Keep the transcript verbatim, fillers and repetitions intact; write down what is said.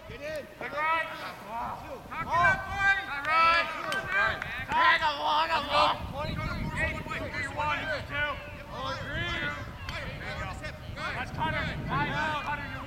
Get in. Good run. Knock it up, boys. Good run. Tag him, long, I'm long. You're one, you're two. Oh, three. There you go. That's Cutter. Cutter, you're